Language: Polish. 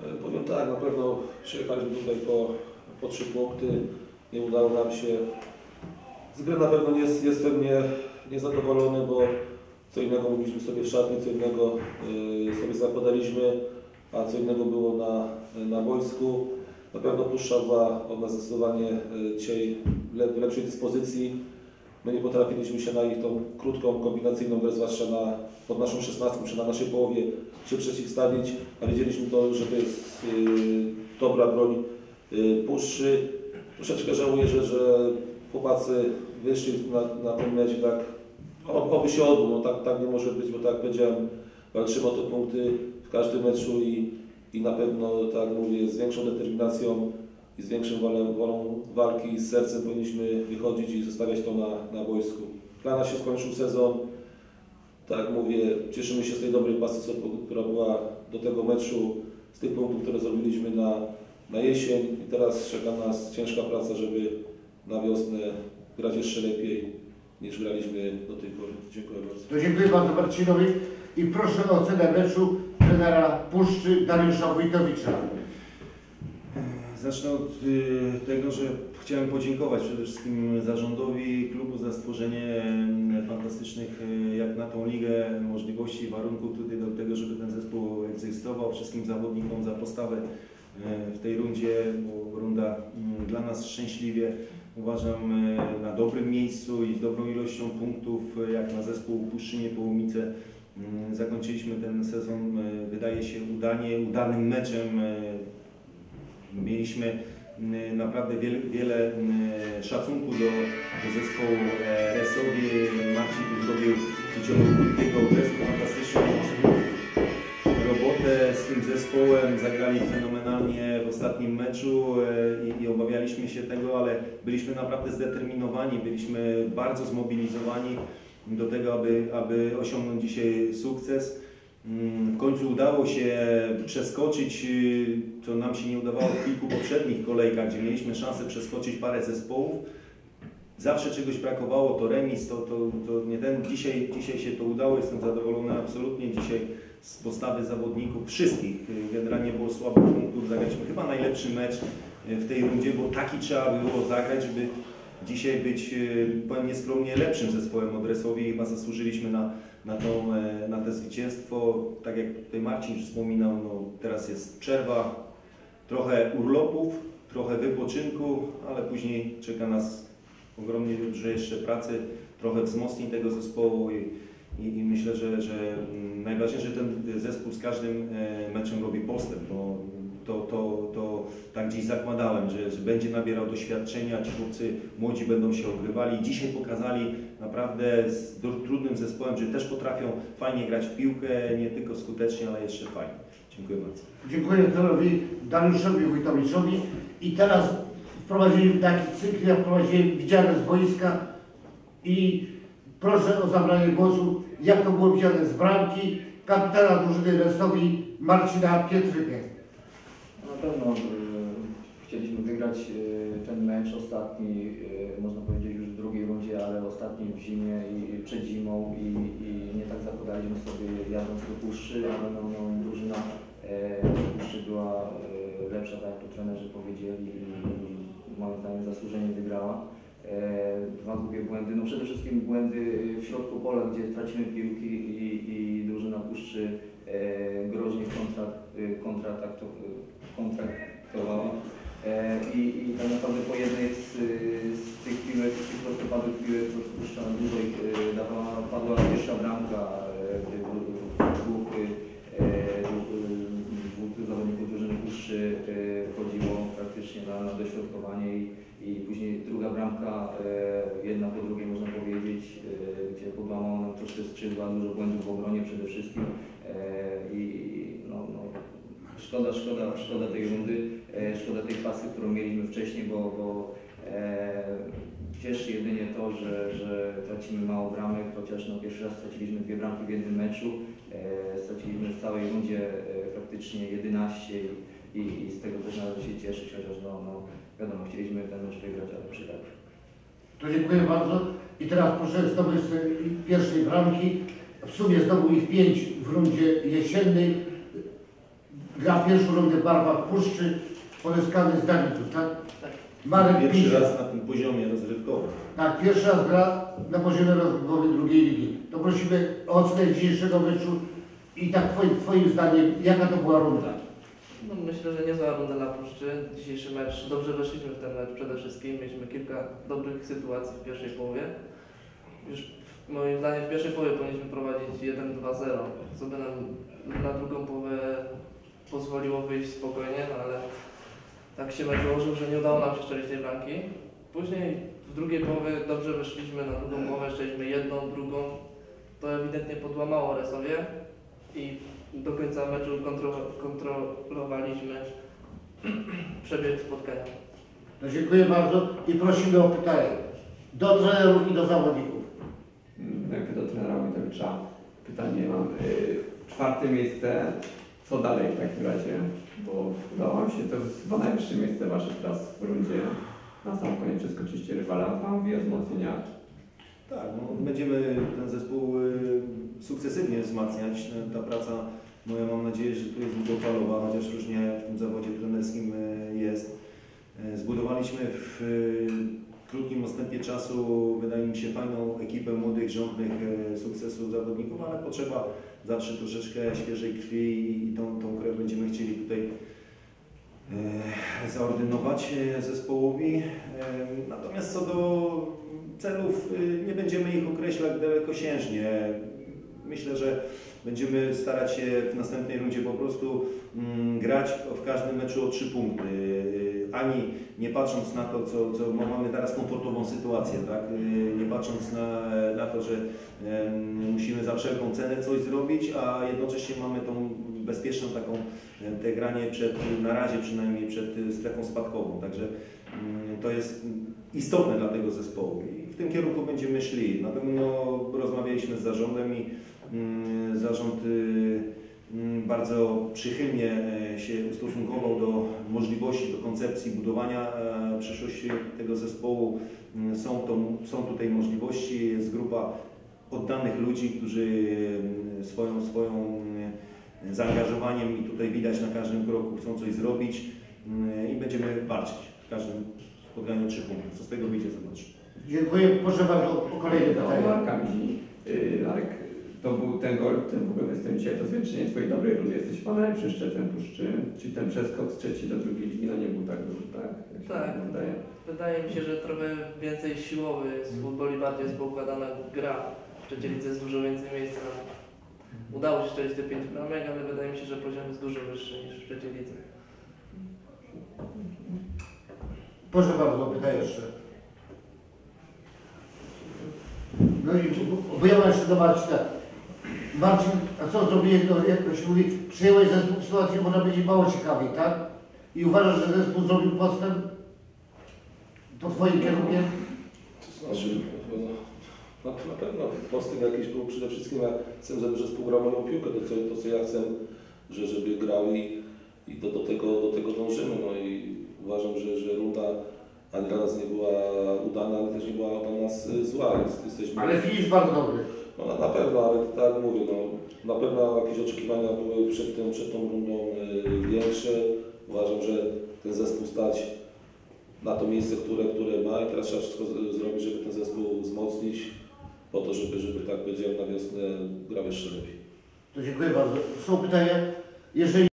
Powiem tak, na pewno przyjechaliśmy tutaj po 3 punkty. Nie udało nam się. Z gry na pewno jestem niezadowolony, bo co innego mówiliśmy sobie w szatni, co innego sobie zakładaliśmy, a co innego było na boisku. Na pewno Puszcza była od nas zdecydowanie dzisiaj w lepszej dyspozycji. My nie potrafiliśmy się na ich tą krótką, kombinacyjną grę, zwłaszcza pod naszą 16, czy na naszej połowie się przeciwstawić, a wiedzieliśmy to, że to jest dobra broń Puszczy. Troszeczkę żałuję, że chłopacy wyszli na tym meczu tak, oby się odbył, no tak nie może być, bo tak jak powiedziałem, walczymy o te punkty w każdym meczu i na pewno, tak jak mówię, z większą determinacją i z większą wolą walki i z sercem powinniśmy wychodzić i zostawiać to na boisku. Dla nas się skończył sezon, tak jak mówię, cieszymy się z tej dobrej pasy, która była do tego meczu, z tych punktów, które zrobiliśmy na jesień i teraz czeka nas ciężka praca, żeby na wiosnę grać jeszcze lepiej niż graliśmy do tej pory. Dziękuję bardzo. To dziękuję bardzo Marcinowi i proszę o ocenę meczu trenera Puszczy Dariusza Wójtowicza. Zacznę od tego, że chciałem podziękować przede wszystkim zarządowi klubu za stworzenie fantastycznych, jak na tą ligę, możliwości i warunków tutaj do tego, żeby ten zespół egzystował. Wszystkim zawodnikom za postawę w tej rundzie, bo runda dla nas szczęśliwie uważam na dobrym miejscu i z dobrą ilością punktów, jak na zespół Puszczy Niepołomice. Zakończyliśmy ten sezon, wydaje się, udanym meczem. Mieliśmy naprawdę wiele szacunku do zespołu RS-owi. Marcin tu zrobił w ciągu krótkiego okresu fantastyczną robotę z tym zespołem. Zagrali fenomenalnie w ostatnim meczu i obawialiśmy się tego, ale byliśmy naprawdę zdeterminowani, byliśmy bardzo zmobilizowani do tego, aby osiągnąć dzisiaj sukces. W końcu udało się przeskoczyć, co nam się nie udawało w kilku poprzednich kolejkach, gdzie mieliśmy szansę przeskoczyć parę zespołów. Zawsze czegoś brakowało, to remis, to nie ten. Dzisiaj się to udało, jestem zadowolony absolutnie dzisiaj z postawy zawodników wszystkich. Generalnie było słabo punktów, zagraliśmy chyba najlepszy mecz w tej rundzie, bo taki trzeba było zagrać, żeby dzisiaj być, powiem nieskromnie, lepszym zespołem od RS-owi. Chyba zasłużyliśmy na to zwycięstwo. Tak jak tutaj Marcin już wspominał, no teraz jest przerwa, trochę urlopów, trochę wypoczynku, ale później czeka nas ogromnie dużo jeszcze pracy, trochę wzmocnień tego zespołu i myślę, że najważniejsze, że ten zespół z każdym meczem robi postęp, bo to tak gdzieś zakładałem, że będzie nabierał doświadczenia, ci chłopcy młodzi będą się ogrywali. Dzisiaj pokazali naprawdę z trudnym zespołem, że też potrafią fajnie grać w piłkę, nie tylko skutecznie, ale jeszcze fajnie. Dziękuję bardzo. Dziękuję trenerowi Dariuszowi Wójtowiczowi i teraz wprowadzili taki cykl, ja wprowadziłem widziane z boiska i proszę o zabranie głosu, jak to było widziane z bramki kapitana drużyny RS-owi Marcina Pietrykę. Na pewno chcieliśmy wygrać ten mecz ostatni, można powiedzieć już w drugiej rundzie, ale ostatni w zimie i przed zimą i nie tak zakładaliśmy sobie jadąc do Puszczy, ale drużyna Puszczy była lepsza, tak jak tu trenerzy powiedzieli i moim zdaniem zasłużenie wygrała. Dwa głupie błędy, no przede wszystkim błędy w środku pola, gdzie tracimy piłki i drużyna Puszczy groźnie kontraktowała i tak naprawdę po jednej z tych piłek, z tych prostopadłych piłek Puszcza dużo ich dawała, padła pierwsza bramka, gdy dwóch zawodników drużyny Puszczy wchodziło praktycznie na dośrodkowanie i później druga bramka, jedna po drugiej można powiedzieć, gdzie podłamało nam troszkę skrzydła, dużo błędów w obronie przede wszystkim szkoda tej rundy, szkoda tej pasy, którą mieliśmy wcześniej, bo cieszy jedynie to, że tracimy mało bramek, chociaż pierwszy raz straciliśmy 2 bramki w jednym meczu, straciliśmy w całej rundzie praktycznie 11 i z tego też należy się cieszyć, chociaż wiadomo, chcieliśmy ten mecz wygrać, ale przydarł. To dziękuję bardzo i teraz proszę zdobywcę pierwszej bramki. W sumie zdobył ich 5 w rundzie jesiennej. gra pierwszą rundę w barwach Puszczy, pozyskany z Danitu, tak? Tak. Marek Pierwszy Pisiak. raz na tym poziomie rozrywkowym. Tak, pierwszy raz gra na poziomie rozgrywkowym drugiej ligi. To prosimy o ocenę dzisiejszego meczu i tak twoim zdaniem, jaka to była runda? No, myślę, że niezła runda dla Puszczy. Dzisiejszy mecz, dobrze weszliśmy w ten mecz przede wszystkim. Mieliśmy kilka dobrych sytuacji w pierwszej połowie. Już moim zdaniem w pierwszej połowie powinniśmy prowadzić 1-2-0, co by nam na drugą połowę pozwoliło wyjść spokojnie, no ale tak się mecz ułożył, że nie udało nam się strzelić tej bramki. Później w drugiej połowie dobrze weszliśmy, na drugą połowę strzeliśmy jedną, drugą. To ewidentnie podłamało Resowie i do końca meczu kontrolowaliśmy przebieg spotkania. No, dziękuję bardzo i prosimy o pytania do trenerów i do zawodników. Najpierw do trenera Wojtowicza. Pytanie mam. 4. miejsce. Co dalej w takim razie? Bo udało wam się, to jest chyba najwyższe miejsce wasze teraz w rundzie. Na sam koniec przeskoczyliście rywala. Pan mówi o wzmocnieniach. Tak, no, będziemy ten zespół sukcesywnie wzmacniać. Ta praca moja, mam nadzieję, że tu jest długofalowa, chociaż różnie w tym zawodzie trenerskim jest. Zbudowaliśmy w krótkim odstępie czasu, wydaje mi się, fajną ekipę młodych, żądnych sukcesów zawodników, ale potrzeba zawsze troszeczkę świeżej krwi i tą krew będziemy chcieli tutaj zaordynować zespołowi. Natomiast co do celów, nie będziemy ich określać dalekosiężnie. Myślę, że będziemy starać się w następnej rundzie po prostu grać w każdym meczu o 3 punkty. Ani nie patrząc na to, co mamy teraz komfortową sytuację, tak? Nie patrząc na to, że musimy za wszelką cenę coś zrobić, a jednocześnie mamy tą bezpieczną taką te granie na razie przynajmniej przed strefą spadkową. Także to jest istotne dla tego zespołu i w tym kierunku będziemy szli. Na pewno rozmawialiśmy z zarządem i zarząd bardzo przychylnie się ustosunkował do możliwości, do koncepcji budowania przyszłości tego zespołu. Są tutaj możliwości, jest grupa oddanych ludzi, którzy swoją zaangażowaniem i tutaj widać na każdym kroku chcą coś zrobić i będziemy walczyć w każdym spotkaniu 3 punkty. Co z tego wyjdzie, zobaczymy. Dziękuję. Proszę bardzo o kolejne No, pytanie. Marka mi. Marek, to był ten gol, ten w ogóle jestem dzisiaj, to zwieńczenie twojej dobrej rundy. Jesteś pan najlepszym szczetem Puszczy, czyli ten przeskok z 3. do 2. ligi, no nie był tak duży, tak? Jak się Tak. wydaje. Wydaje mi się, że trochę więcej siłowy jest w futbolu, bardziej jest poukładana gra. W trzeciej lidze jest dużo więcej miejsca. Udało się strzelić te 5 bramek, ale wydaje mi się, że poziom jest dużo wyższy niż w trzeciej lidze. Proszę bardzo, pytaj jeszcze. No i bo ja mam jeszcze do Marcina. Marcin, a co zrobiłeś, no, jak to się mówi, przyjąłeś zespół w sytuacji, bo ona będzie mało ciekawiej, tak? I uważasz, że zespół zrobił postęp pod twoim kierunkiem? To znaczy, na pewno postęp jakiś był przede wszystkim, ja chcę, żeby zespół grał moją piłkę, to co ja chcę, żeby grał i do tego dążymy. No i uważam, że runda ani dla nas nie była udana, ale też nie była dla nas zła. Jesteśmy... Ale finisz bardzo dobry. No na pewno, ale tak mówię, no, na pewno jakieś oczekiwania były przed tą rundą większe. Uważam, że ten zespół stać na to miejsce, które ma i teraz trzeba wszystko zrobić, żeby ten zespół wzmocnić po to, żeby tak powiedziałem na wiosnę grał jeszcze lepiej. To dziękuję bardzo. Są pytania? Jeżeli